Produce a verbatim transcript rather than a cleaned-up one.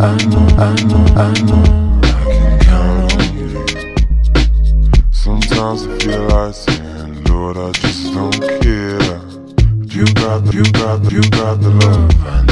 I know, I know, I know I can count on you. Sometimes I feel like saying, Lord, I just don't care. But you got the, you got the, you got the love I need.